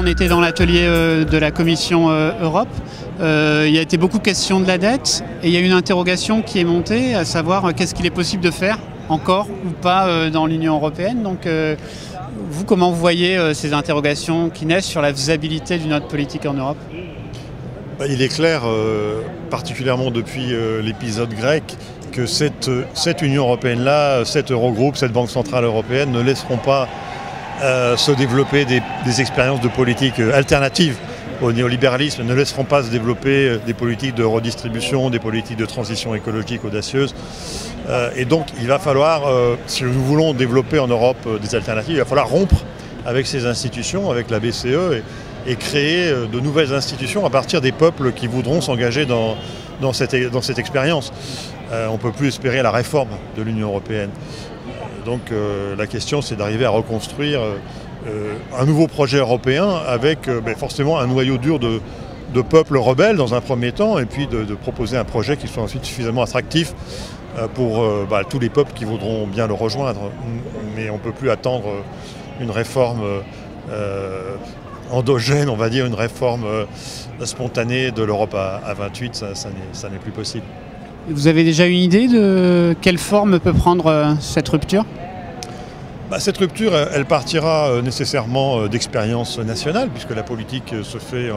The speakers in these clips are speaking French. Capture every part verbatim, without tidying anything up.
était dans l'atelier euh, de la Commission euh, Europe. Euh, il y a été beaucoup de questions de la dette et il y a une interrogation qui est montée, à savoir euh, qu'est-ce qu'il est possible de faire encore ou pas euh, dans l'Union européenne. Donc, euh, vous, comment vous voyez euh, ces interrogations qui naissent sur la faisabilité d'une autre politique en Europe ? Il est clair, euh, particulièrement depuis euh, l'épisode grec, que cette, cette Union européenne-là, cet Eurogroupe, cette Banque centrale européenne ne laisseront pas euh, se développer des, des expériences de politique alternatives au néolibéralisme, ne laisseront pas se développer des politiques de redistribution, des politiques de transition écologique audacieuses. Euh, et donc il va falloir, euh, si nous voulons développer en Europe euh, des alternatives, il va falloir rompre avec ces institutions, avec la B C E, et, et créer de nouvelles institutions à partir des peuples qui voudront s'engager dans, dans, cette, dans cette expérience. Euh, on ne peut plus espérer la réforme de l'Union européenne. Donc euh, la question, c'est d'arriver à reconstruire euh, un nouveau projet européen avec euh, ben, forcément un noyau dur de, de peuples rebelles dans un premier temps, et puis de, de proposer un projet qui soit ensuite suffisamment attractif euh, pour euh, bah, tous les peuples qui voudront bien le rejoindre. Mais on ne peut plus attendre une réforme euh, endogène, on va dire, une réforme euh, spontanée de l'Europe à, à vingt-huit, ça, ça n'est plus possible. Vous avez déjà une idée de quelle forme peut prendre euh, cette rupture ? Bah, cette rupture, elle partira euh, nécessairement euh, d'expériences nationales, puisque la politique euh, se fait euh,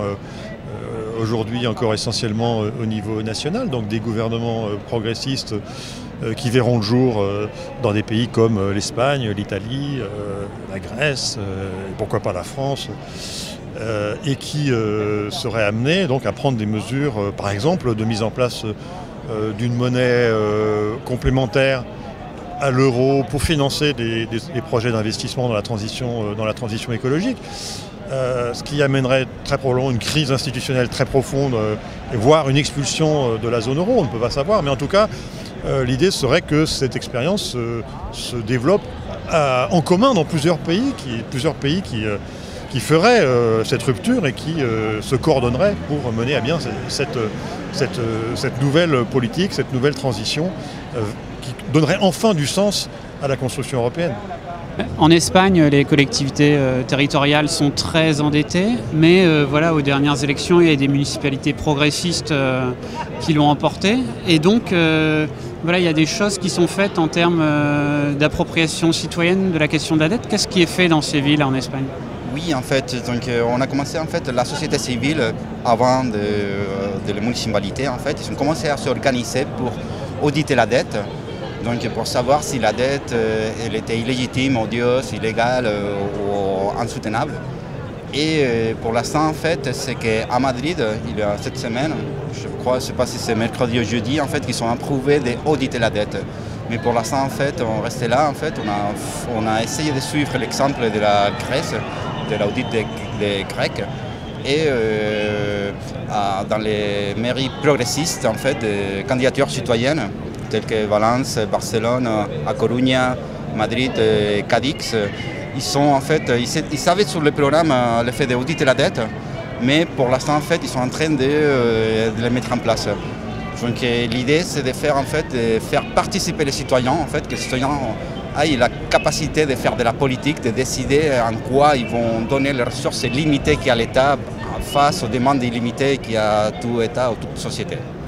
euh, aujourd'hui encore essentiellement euh, au niveau national, donc des gouvernements euh, progressistes euh, qui verront le jour euh, dans des pays comme euh, l'Espagne, l'Italie, euh, la Grèce, euh, et pourquoi pas la France, euh, et qui euh, seraient amenés donc, à prendre des mesures, euh, par exemple, de mise en place euh, d'une monnaie euh, complémentaire à l'euro pour financer des, des, des projets d'investissement dans la transition, euh, dans la transition écologique, euh, ce qui amènerait très probablement une crise institutionnelle très profonde, euh, et voire une expulsion euh, de la zone euro, on ne peut pas savoir, mais en tout cas, euh, l'idée serait que cette expérience euh, se développe à, en commun dans plusieurs pays, qui, plusieurs pays qui, euh, qui feraient euh, cette rupture et qui euh, se coordonneraient pour mener à bien cette, cette, cette nouvelle politique, cette nouvelle transition, euh, qui donnerait enfin du sens à la construction européenne. En Espagne, les collectivités euh, territoriales sont très endettées, mais euh, voilà, aux dernières élections, il y a des municipalités progressistes euh, qui l'ont emporté. Et donc, euh, voilà, il y a des choses qui sont faites en termes euh, d'appropriation citoyenne de la question de la dette. Qu'est-ce qui est fait dans ces villes en Espagne ? Oui, en fait, donc, euh, on a commencé en fait la société civile avant de, de la municipalité. En fait, ils ont commencé à s'organiser pour auditer la dette. Donc pour savoir si la dette euh, elle était illégitime, odieuse, illégale euh, ou insoutenable. Et euh, pour l'instant, en fait, c'est qu'à Madrid, il y a cette semaine, je crois, je ne sais pas si c'est mercredi ou jeudi, en fait, qu'ils sont approuvés d'auditer la dette. Mais pour l'instant, en fait, on restait là, en fait, on a, on a essayé de suivre l'exemple de la Grèce, de l'audit des, des Grecs. Et euh, à, dans les mairies progressistes, en fait, des candidatures citoyennes, tels que Valence, Barcelone, A Coruña, Madrid et Cadix, ils sont en fait, ils, ils savaient sur le programme le fait d'auditer la dette, mais pour l'instant en fait, ils sont en train de, de le mettre en place. Donc l'idée c'est de faire en fait, de faire participer les citoyens, en fait, que les citoyens aient la capacité de faire de la politique, de décider en quoi ils vont donner les ressources limitées qu'il y a à l'État face aux demandes illimitées qu'il y a à tout État ou toute société.